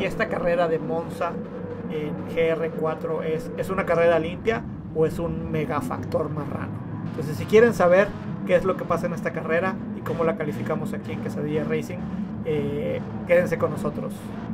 esta carrera de Monza en GR4 es una carrera limpia o es un mega factor marrano. Entonces, si quieren saber qué es lo que pasa en esta carrera y cómo la calificamos aquí en Quesadilla Racing, quédense con nosotros.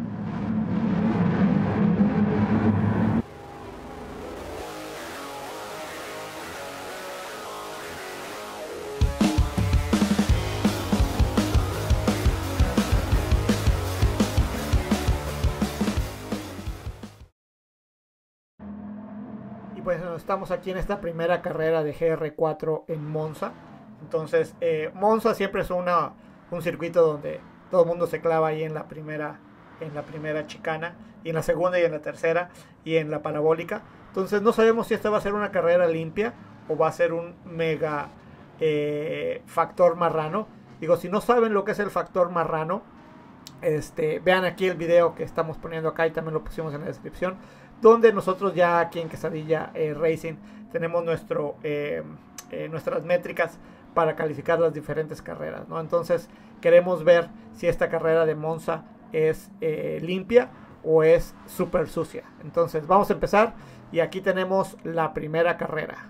Pues estamos aquí en esta primera carrera de GR4 en Monza. Entonces, Monza siempre es un circuito donde todo el mundo se clava ahí en la primera chicana, y en la segunda y en la tercera y en la parabólica. Entonces no sabemos si esta va a ser una carrera limpia o va a ser un mega factor marrano. Digo, si no saben lo que es el factor marrano, vean aquí el video que estamos poniendo acá, y también lo pusimos en la descripción, donde nosotros ya aquí en Quesadilla Racing tenemos nuestras métricas para calificar las diferentes carreras, ¿no? Entonces queremos ver si esta carrera de Monza es limpia o es súper sucia. Entonces vamos a empezar, y aquí tenemos la primera carrera.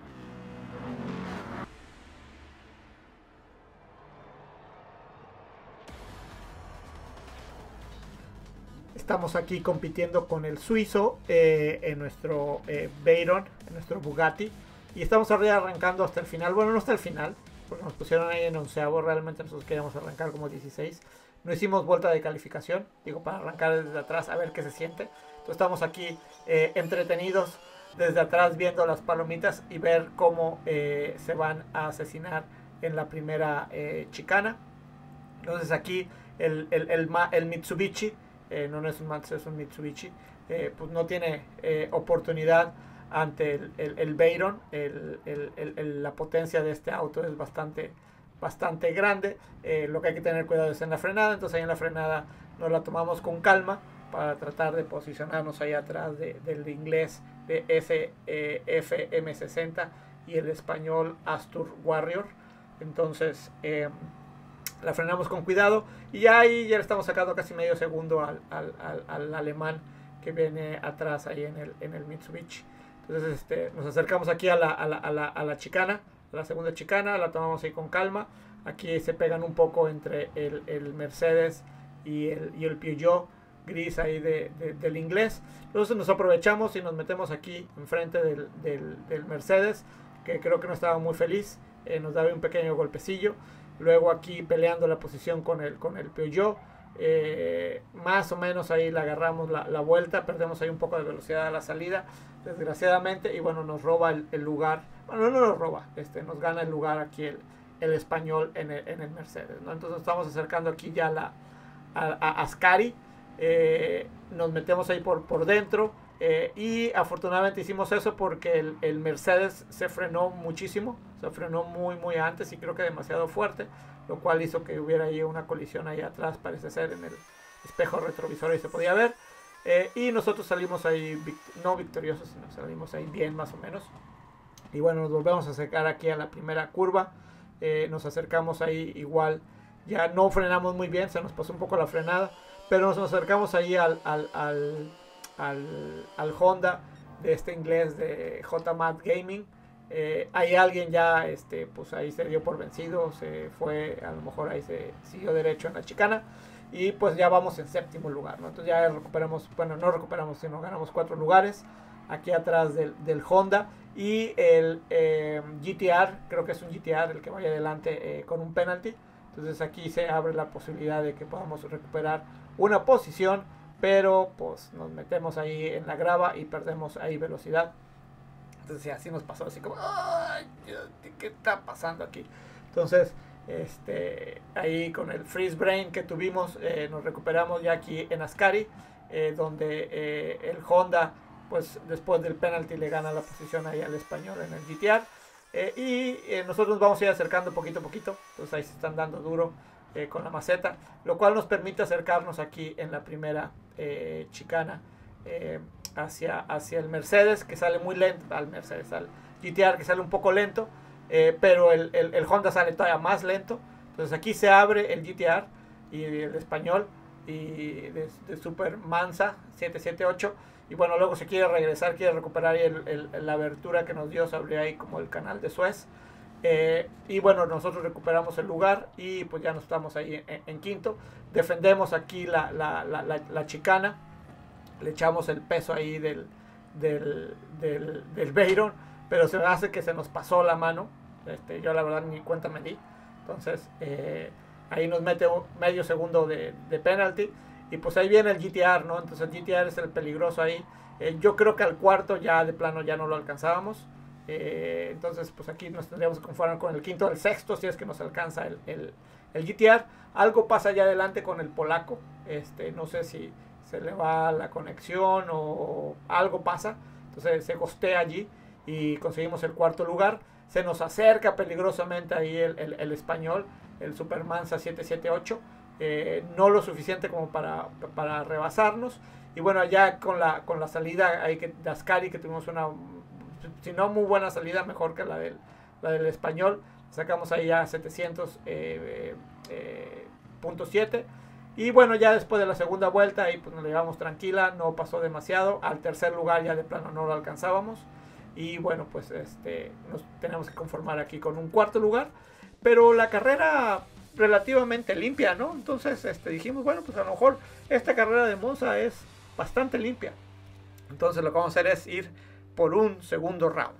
Estamos aquí compitiendo con el suizo en nuestro Veyron, en nuestro Bugatti, y estamos arrancando hasta el final. Bueno, no hasta el final, porque nos pusieron ahí en 11avo. Realmente nosotros queríamos arrancar como 16. No hicimos vuelta de calificación, digo, para arrancar desde atrás a ver qué se siente. Entonces estamos aquí entretenidos desde atrás viendo las palomitas y ver cómo se van a asesinar en la primera chicana. Entonces aquí el Mitsubishi, no es un Mazda, es un Mitsubishi, pues no tiene oportunidad ante el Veyron. La potencia de este auto es bastante grande. Lo que hay que tener cuidado es en la frenada. Entonces ahí en la frenada nos la tomamos con calma para tratar de posicionarnos ahí atrás del inglés de FM60 y el español Astur Warrior. Entonces la frenamos con cuidado, y ya ahí ya le estamos sacando casi medio segundo al alemán que viene atrás ahí en el Mitsubishi. Entonces nos acercamos aquí a la chicana, a la segunda chicana, la tomamos ahí con calma. Aquí se pegan un poco entre el Mercedes y el Peugeot gris ahí del inglés. Entonces nos aprovechamos y nos metemos aquí enfrente del Mercedes, que creo que no estaba muy feliz, nos daba un pequeño golpecillo. Luego aquí peleando la posición con el Peugeot, más o menos ahí le agarramos la vuelta, perdemos ahí un poco de velocidad a la salida, desgraciadamente, y bueno, nos roba el lugar. Bueno, no nos roba, nos gana el lugar aquí el español en el Mercedes, ¿no? Entonces nos estamos acercando aquí ya a Ascari, nos metemos ahí por dentro, y afortunadamente hicimos eso porque el Mercedes se frenó muchísimo, se frenó muy antes, y creo que demasiado fuerte, lo cual hizo que hubiera ahí una colisión ahí atrás, parece ser, en el espejo retrovisor, y se podía ver, y nosotros salimos ahí no victoriosos, sino salimos ahí bien, más o menos. Y bueno, nos volvemos a acercar aquí a la primera curva, nos acercamos ahí igual, ya no frenamos muy bien, se nos pasó un poco la frenada, pero nos acercamos ahí al Honda de este inglés de JMAT Gaming. Hay alguien ya, pues ahí se dio por vencido, se fue, a lo mejor ahí se siguió derecho en la chicana, y pues ya vamos en séptimo lugar, ¿no? Entonces ya recuperamos, bueno, no recuperamos, sino ganamos 4 lugares aquí atrás del Honda, y el GTR, creo que es un GTR el que vaya adelante con un penalty. Entonces aquí se abre la posibilidad de que podamos recuperar una posición, pero pues nos metemos ahí en la grava y perdemos ahí velocidad. Entonces así nos pasó, así como, ¡ay! ¿Qué está pasando aquí? Entonces ahí con el freeze brain que tuvimos, nos recuperamos ya aquí en Ascari, donde el Honda, pues después del penalty, le gana la posición ahí al español en el GTR. Y nosotros nos vamos a ir acercando poquito a poquito. Entonces ahí se están dando duro con la maceta, lo cual nos permite acercarnos aquí en la primera chicana hacia el Mercedes, que sale muy lento, al GTR, que sale un poco lento, pero el Honda sale todavía más lento. Entonces aquí se abre el GTR y el español y de Super Mansa 778. Y bueno, luego se quiere regresar, quiere recuperar la abertura que nos dio, se abrió ahí como el canal de Suez. Y bueno, nosotros recuperamos el lugar y pues ya nos estamos ahí en quinto. Defendemos aquí la chicana, le echamos el peso ahí del Veyron, pero se me hace que se nos pasó la mano. Yo la verdad ni cuenta me di. Entonces ahí nos mete medio segundo de penalty. Y pues ahí viene el GTR, ¿no? Entonces el GTR es el peligroso ahí. Yo creo que al cuarto ya de plano ya no lo alcanzábamos. Entonces pues aquí nos tendríamos que conformar con el quinto, el sexto, si es que nos alcanza el GTR. Algo pasa allá adelante con el polaco. No sé si se le va la conexión o algo pasa. Entonces se costea allí y conseguimos el cuarto lugar. Se nos acerca peligrosamente ahí el español, el Super Mansa 778. No lo suficiente como para rebasarnos. Y bueno, ya con la salida ahí de Ascari, que tuvimos una, si no muy buena salida, mejor que la del español. Sacamos ahí ya 700.7. Y bueno, ya después de la segunda vuelta ahí pues nos la llevamos tranquila, no pasó demasiado. Al tercer lugar ya de plano no lo alcanzábamos. Y bueno, pues nos tenemos que conformar aquí con un cuarto lugar. Pero la carrera relativamente limpia, ¿no? Entonces dijimos, bueno, pues a lo mejor esta carrera de Monza es bastante limpia. Entonces lo que vamos a hacer es ir por un segundo round.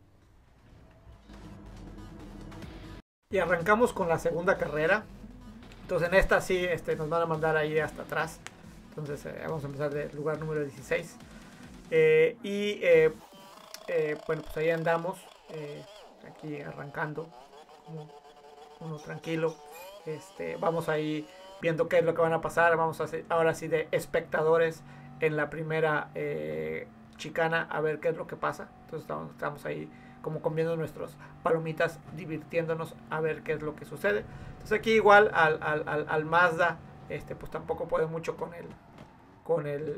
Y arrancamos con la segunda carrera. Entonces en esta sí nos van a mandar ahí hasta atrás. Entonces vamos a empezar del lugar número 16. Bueno, pues ahí andamos. Aquí arrancando. Uno tranquilo. Vamos ahí viendo qué es lo que van a pasar. Vamos a hacer ahora sí de espectadores en la primera chicana a ver qué es lo que pasa. Entonces estamos ahí como comiendo nuestras palomitas, divirtiéndonos a ver qué es lo que sucede. Entonces aquí igual al Mazda, pues tampoco puede mucho con el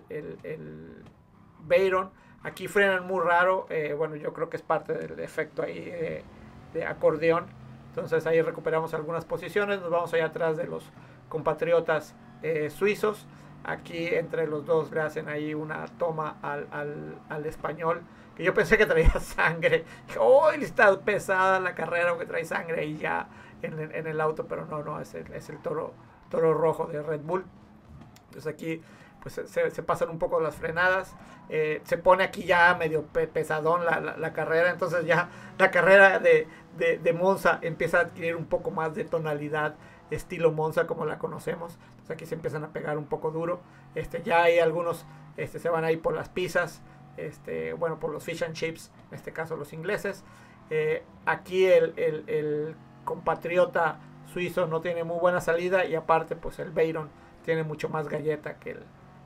Veyron. Aquí frenan muy raro. Bueno, yo creo que es parte del efecto ahí de acordeón. Entonces ahí recuperamos algunas posiciones. Nos vamos allá atrás de los compatriotas suizos. Aquí entre los dos le hacen ahí una toma al español, que yo pensé que traía sangre. ¡Oh! Está pesada la carrera, o que trae sangre ahí ya en el auto, pero no, es el toro rojo de Red Bull. Entonces aquí pues se pasan un poco las frenadas. Se pone aquí ya medio pesadón la carrera. Entonces ya la carrera de Monza empieza a adquirir un poco más de tonalidad estilo Monza como la conocemos. Entonces aquí se empiezan a pegar un poco duro. Ya hay algunos se van ahí por las pizzas, bueno, por los fish and chips, en este caso los ingleses. Aquí el compatriota suizo no tiene muy buena salida, y aparte pues el Veyron tiene mucho más galleta que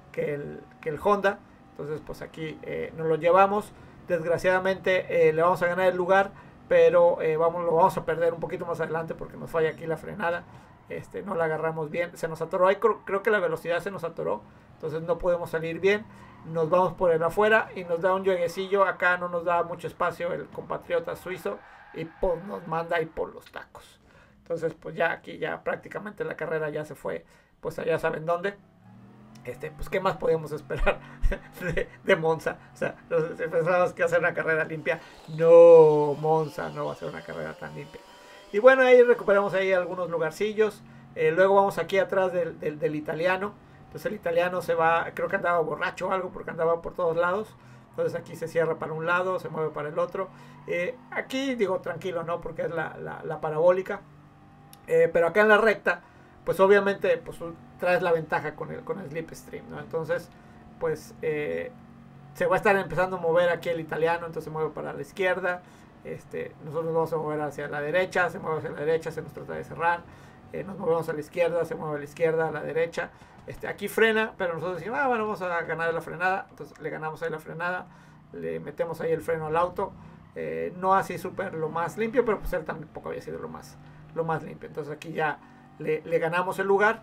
el Honda. Entonces pues aquí nos lo llevamos. Desgraciadamente le vamos a ganar el lugar, pero lo vamos a perder un poquito más adelante porque nos falla aquí la frenada. No la agarramos bien, se nos atoró ahí, creo que la velocidad se nos atoró, entonces no podemos salir bien. Nos vamos por el afuera y nos da un lleguecillo. Acá no nos da mucho espacio el compatriota suizo y pues nos manda ahí por los tacos. Entonces pues ya aquí ya prácticamente la carrera ya se fue, pues allá saben dónde. Pues qué más podíamos esperar de Monza. O sea, pensábamos que iba a ser una carrera limpia. No, Monza no va a ser una carrera tan limpia. Y bueno, ahí recuperamos ahí algunos lugarcillos. Luego vamos aquí atrás del italiano. Entonces el italiano se va, creo que andaba borracho o algo, porque andaba por todos lados. Entonces aquí se cierra para un lado, se mueve para el otro. Aquí digo tranquilo, ¿no? Porque es la parabólica. Pero acá en la recta, pues obviamente pues traes la ventaja con el slipstream, ¿no? Entonces pues se va a estar empezando a mover aquí el italiano. Entonces se mueve para la izquierda. Nosotros nos vamos a mover hacia la derecha, se mueve hacia la derecha, se nos trata de cerrar. Nos movemos a la izquierda, se mueve a la izquierda, a la derecha. Aquí frena, pero nosotros decimos, bueno, vamos a ganar la frenada. Entonces le ganamos ahí la frenada, le metemos ahí el freno al auto. No así súper lo más limpio, pero pues él tampoco había sido lo más limpio. Entonces aquí ya le ganamos el lugar.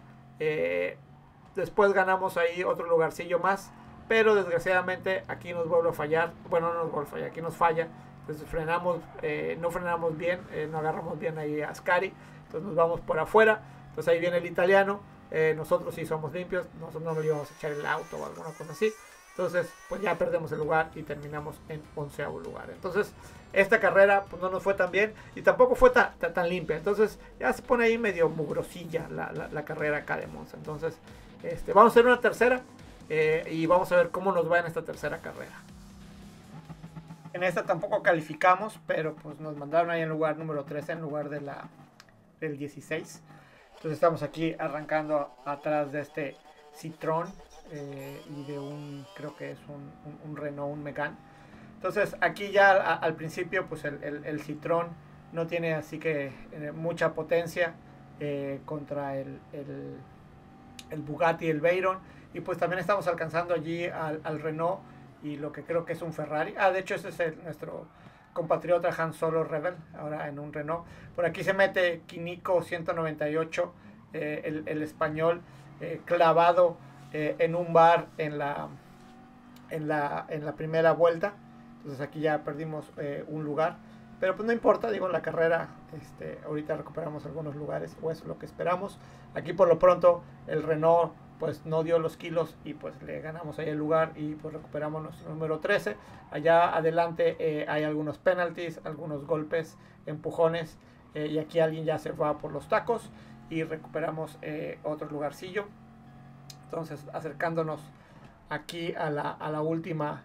Después ganamos ahí otro lugarcillo más, pero desgraciadamente aquí nos vuelve a fallar. Bueno, no nos vuelve a fallar, aquí nos falla. Entonces frenamos, no frenamos bien, no agarramos bien ahí a Ascari. Entonces nos vamos por afuera. Entonces ahí viene el italiano. nosotros sí somos limpios, nosotros no le íbamos a echar el auto o alguna cosa así. Entonces, pues ya perdemos el lugar y terminamos en 11º lugar. Entonces, esta carrera pues no nos fue tan bien y tampoco fue tan limpia. Entonces, ya se pone ahí medio mugrosilla la carrera acá de Monza. Entonces, vamos a hacer una tercera y vamos a ver cómo nos va en esta tercera carrera. En esta tampoco calificamos, pero pues nos mandaron ahí en lugar número 13 en lugar de del 16. Entonces, estamos aquí arrancando atrás de este Citroën. Y de creo que es un Renault, un Megane. Entonces aquí ya al principio pues el Citroën no tiene así que mucha potencia contra el Bugatti y el Veyron, y pues también estamos alcanzando allí al Renault y lo que creo que es un Ferrari. De hecho ese es nuestro compatriota Han Solo Rebel, ahora en un Renault. Por aquí se mete Quinico 198, el español, clavado en un bar en la primera vuelta. Entonces aquí ya perdimos un lugar, pero pues no importa, digo, en la carrera ahorita recuperamos algunos lugares, o eso es lo que esperamos. Aquí por lo pronto el Renault pues no dio los kilos y pues le ganamos ahí el lugar y pues recuperamos nuestro número 13. Allá adelante hay algunos penalties, algunos golpes, empujones, y aquí alguien ya se va por los tacos y recuperamos otro lugarcillo. Entonces, acercándonos aquí a la última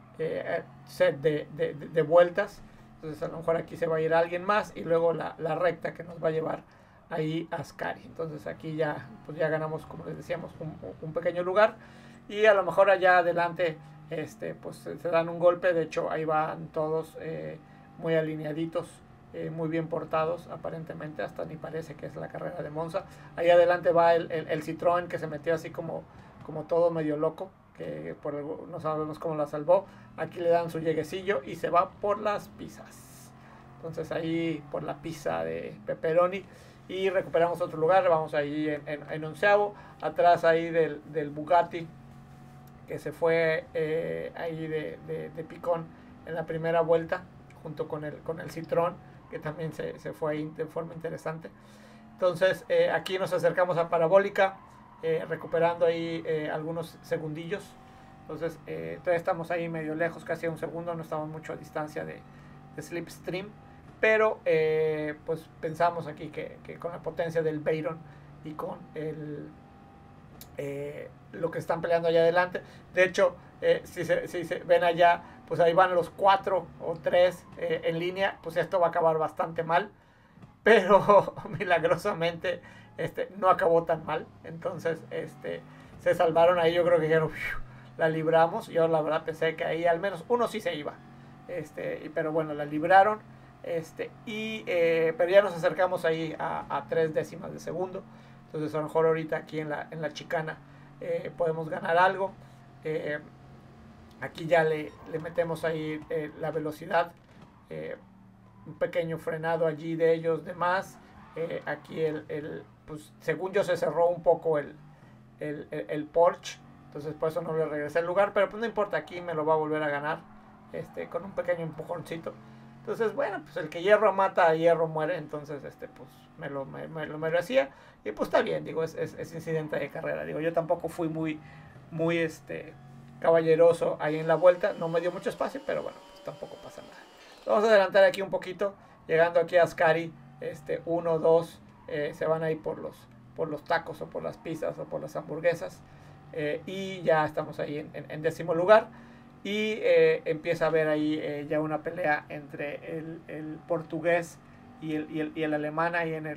set de vueltas. Entonces, a lo mejor aquí se va a ir alguien más y luego la recta que nos va a llevar ahí a Ascari. Entonces, aquí ya, pues ya ganamos, como les decíamos, un pequeño lugar. Y a lo mejor allá adelante pues se dan un golpe. De hecho, ahí van todos muy alineaditos. Muy bien portados, aparentemente, hasta ni parece que es la carrera de Monza. Ahí adelante va el Citroën, que se metió así como todo medio loco, que no sabemos cómo la salvó. Aquí le dan su lleguecillo y se va por las pizzas. Entonces ahí por la pizza de pepperoni y recuperamos otro lugar. Vamos ahí en 11º, atrás ahí del Bugatti, que se fue ahí de picón en la primera vuelta junto con el Citroën, que también se fue ahí de forma interesante. Entonces aquí nos acercamos a Parabólica, recuperando ahí algunos segundillos. Entonces todavía estamos ahí medio lejos, casi a un segundo, no estamos mucho a distancia de Slipstream, pero pues pensamos aquí que con la potencia del Veyron y con lo que están peleando allá adelante, de hecho si se ven allá, pues ahí van los 4 o 3 en línea, pues esto va a acabar bastante mal, pero milagrosamente no acabó tan mal. Entonces se salvaron ahí. Yo creo que dijeron, la libramos. Yo la verdad pensé que ahí al menos uno sí se iba, pero bueno, la libraron, pero ya nos acercamos ahí a 3 décimas de segundo. Entonces a lo mejor ahorita aquí en la chicana podemos ganar algo. Aquí ya le metemos ahí la velocidad, un pequeño frenado allí de ellos de más. Aquí pues según yo se cerró un poco el Porsche, entonces por eso no le regresé el lugar, pero pues no importa, aquí me lo va a volver a ganar con un pequeño empujoncito. Entonces bueno, pues el que hierro mata, hierro muere. Entonces pues me lo merecía y pues está bien, digo, es incidente de carrera. Digo, yo tampoco fui muy caballeroso ahí en la vuelta, no me dio mucho espacio, pero bueno, pues tampoco pasa nada. Vamos a adelantar aquí un poquito, llegando aquí a Ascari, 1, 2, se van ahí por los tacos o por las pizzas o por las hamburguesas, y ya estamos ahí en 10º lugar, y empieza a haber ahí ya una pelea entre el portugués y el alemán ahí en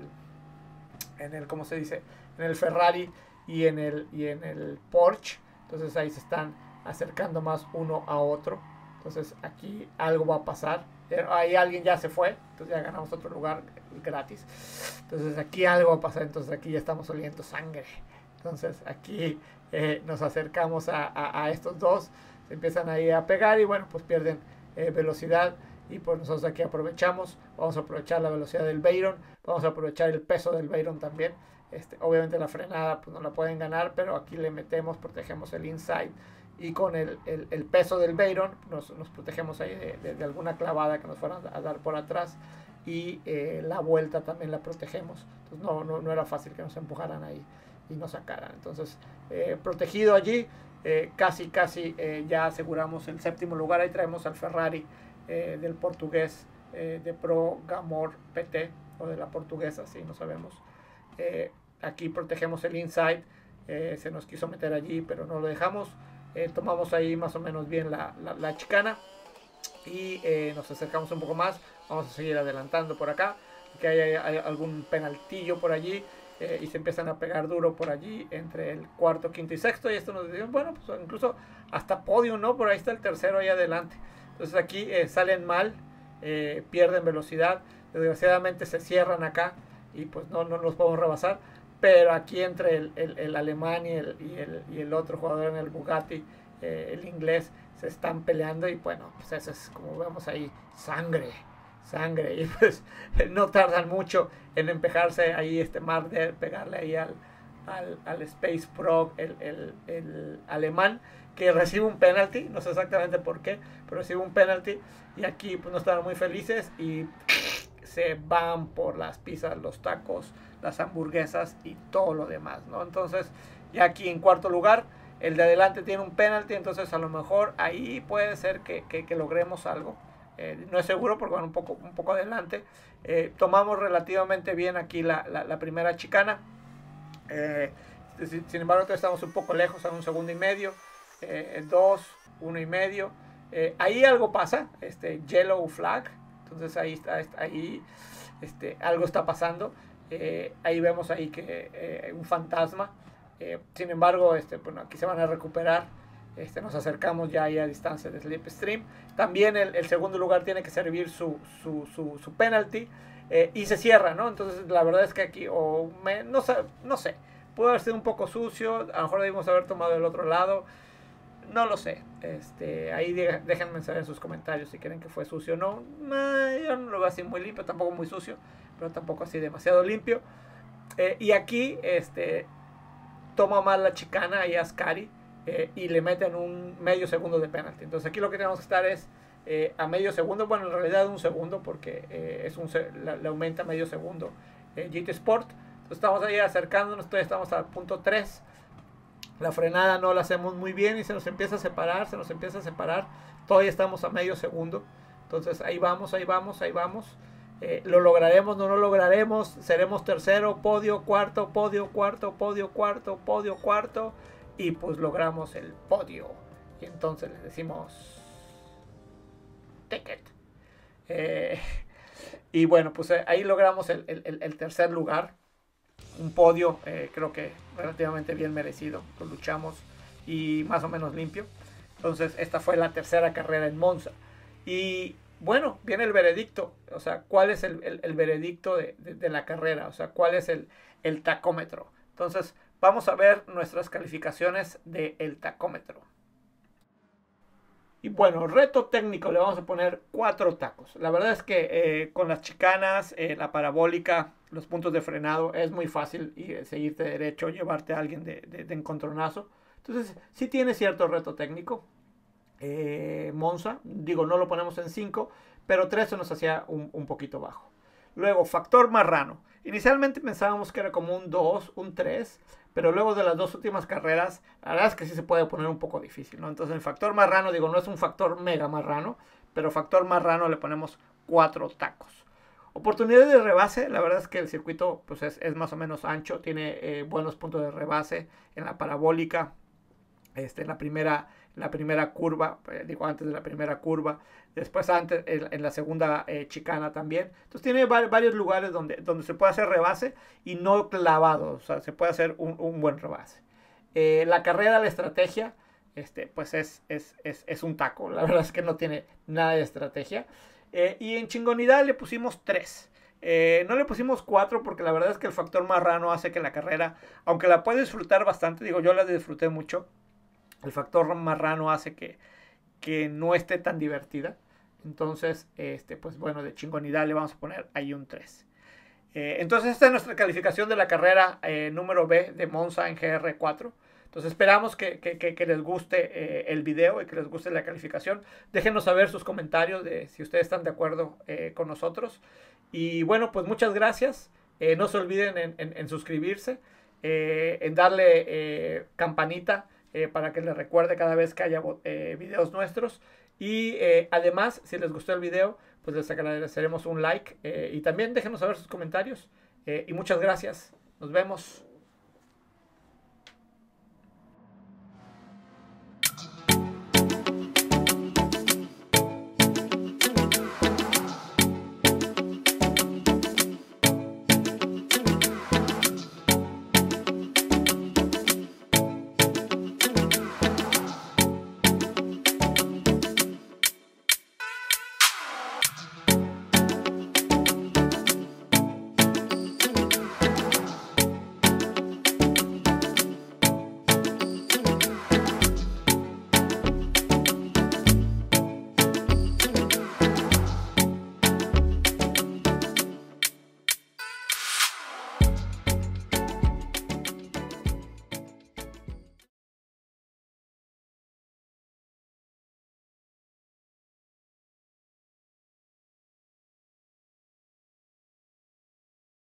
el ¿cómo se dice? En el Ferrari y en el Porsche. Entonces ahí se están acercando más uno a otro. Entonces aquí algo va a pasar. Ahí alguien ya se fue, entonces ya ganamos otro lugar gratis. Entonces aquí algo va a pasar, entonces aquí ya estamos oliendo sangre. Entonces aquí nos acercamos a estos dos, se empiezan ahí a pegar y bueno, pues pierden velocidad. Y pues nosotros aquí aprovechamos, vamos a aprovechar la velocidad del Veyron, vamos a aprovechar el peso del Veyron también. Obviamente la frenada pues no la pueden ganar, pero aquí le metemos, protegemos el inside, y con el peso del Veyron nos protegemos ahí de alguna clavada que nos fueran a dar por atrás, y la vuelta también la protegemos. Entonces no era fácil que nos empujaran ahí. y nos sacaran. Entonces, protegido allí, casi ya aseguramos el séptimo lugar. Ahí traemos al Ferrari del portugués de Pro Gamor PT, o de la portuguesa, si no sabemos. Aquí protegemos el inside, se nos quiso meter allí, pero no lo dejamos. Tomamos ahí más o menos bien la chicana y nos acercamos un poco más. Vamos a seguir adelantando por acá, que hay algún penaltillo por allí. Y se empiezan a pegar duro por allí entre el cuarto, quinto y sexto, y esto nos dice, bueno, pues incluso hasta podio, ¿no? Por ahí está el tercero ahí adelante. Entonces aquí salen mal, pierden velocidad, desgraciadamente se cierran acá y pues no los podemos rebasar, pero aquí entre el alemán y el otro jugador en el Bugatti, el inglés, se están peleando y bueno, pues eso es, como vemos ahí, sangre, y pues no tardan mucho en empejarse ahí Marder, pegarle ahí al Space Pro, el alemán, que recibe un penalti, no sé exactamente por qué, pero recibe un penalti, y aquí pues no estaban muy felices y se van por las pizzas, los tacos, las hamburguesas y todo lo demás, ¿no? Entonces, ya aquí en cuarto lugar, el de adelante tiene un penalti, entonces a lo mejor ahí puede ser que logremos algo. No es seguro porque van un poco adelante. Tomamos relativamente bien aquí la primera chicana. Sin embargo, todavía estamos un poco lejos, a 1,5 segundos. 2, 1,5. Ahí algo pasa, yellow flag. Entonces ahí algo está pasando. Ahí vemos ahí que un fantasma. Sin embargo, bueno, aquí se van a recuperar. Nos acercamos ya ahí a distancia de Slipstream. También el segundo lugar tiene que servir su penalty, y se cierra, ¿no? Entonces la verdad es que aquí no sé, pudo haber sido un poco sucio, a lo mejor debimos haber tomado el otro lado, no lo sé. Ahí déjenme saber en sus comentarios si creen que fue sucio o no. Yo no lo veo así muy limpio, tampoco muy sucio, pero tampoco así demasiado limpio. Y aquí toma mal la chicana ahí a Ascari, y le meten un medio segundo de penalti. Entonces aquí lo que tenemos que estar es a medio segundo, bueno, en realidad 1 segundo, porque le aumenta medio segundo GT Sport. Entonces estamos ahí acercándonos, todavía estamos al punto 3. La frenada no la hacemos muy bien y se nos empieza a separar, todavía estamos a medio segundo. Entonces ahí vamos. Lo lograremos, no lo lograremos, seremos tercero, podio, cuarto, y pues logramos el podio. Y entonces le decimos ticket. Y bueno, pues ahí logramos el tercer lugar. Un podio, creo que relativamente bien merecido. Lo luchamos y más o menos limpio. Entonces esta fue la tercera carrera en Monza. Y bueno, viene el veredicto. O sea, ¿cuál es el veredicto de la carrera? O sea, ¿cuál es el tacómetro? Entonces vamos a ver nuestras calificaciones del tacómetro. Y bueno, reto técnico, le vamos a poner 4 tacos. La verdad es que con las chicanas, la parabólica, los puntos de frenado, es muy fácil seguirte derecho, llevarte a alguien de encontronazo. Entonces, sí tiene cierto reto técnico. Monza, digo, no lo ponemos en 5, pero 3 se nos hacía un poquito bajo. Luego, factor marrano. Inicialmente pensábamos que era como un 2, un 3, pero luego de las 2 últimas carreras, la verdad es que sí se puede poner un poco difícil, ¿no? Entonces el factor marrano, digo, no es un factor mega marrano, pero factor marrano le ponemos 4 tacos. Oportunidad de rebase, la verdad es que el circuito pues es más o menos ancho, tiene buenos puntos de rebase en la parabólica, en la primera curva, digo antes de la primera curva, después antes en la segunda chicana también. Entonces tiene varios lugares donde se puede hacer rebase y no clavado, o sea, se puede hacer un buen rebase. La carrera, la estrategia, pues es un taco, la verdad es que no tiene nada de estrategia. Y en chingonidad le pusimos 3. No le pusimos 4 porque la verdad es que el factor marrano hace que la carrera, aunque la puedes disfrutar bastante, digo, yo la disfruté mucho, el factor marrano hace que no esté tan divertida. Entonces, pues bueno, de chingonidad le vamos a poner ahí un 3. Entonces esta es nuestra calificación de la carrera número B de Monza en GR4. Entonces esperamos que les guste el video y que les guste la calificación. Déjenos saber sus comentarios de si ustedes están de acuerdo con nosotros. Y bueno, pues muchas gracias. No se olviden en suscribirse. en darle campanita para que les recuerde cada vez que haya videos nuestros. Y además, si les gustó el video, pues les agradeceremos un like y también déjenos saber sus comentarios. Y muchas gracias. Nos vemos.